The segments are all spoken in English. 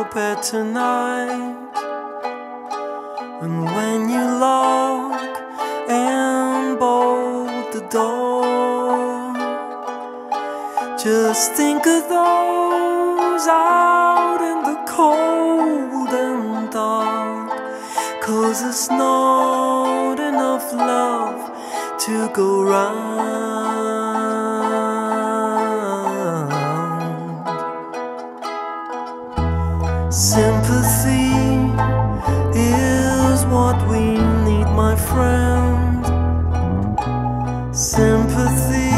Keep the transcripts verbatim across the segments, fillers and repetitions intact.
bed tonight, and when you lock and bolt the door, just think of those out in the cold and dark, 'cause there's not enough love to go round. Sympathy is what we need, my friend. Sympathy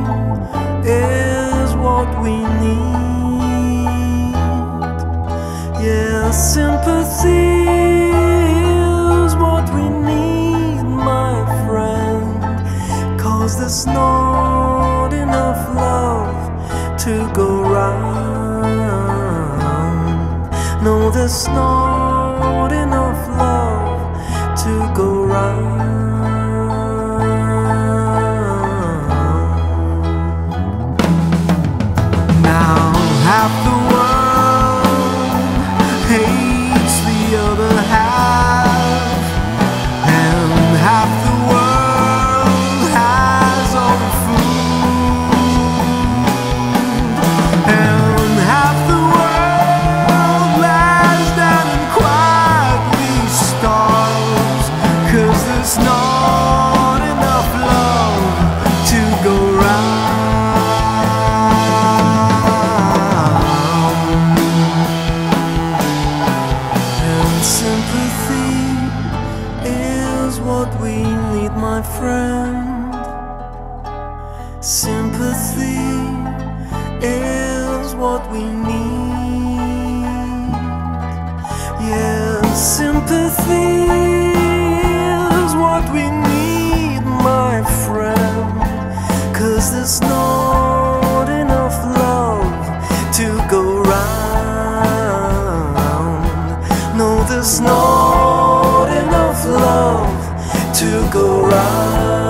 is what we need. Yeah, sympathy is what we need, my friend, 'cause there's not enough love to go round. No, there's not enough love to go round. Now half the world hates the other half, and half the world has all the food, and half the world lies down and quietly starves, 'cause there's not enough love to go round. Sympathy is what we need, my friend. Sympathy is what we need. Yeah, sympathy is what we need, my friend, 'cause there's not enough love to go round. No, there's not enough love to go round.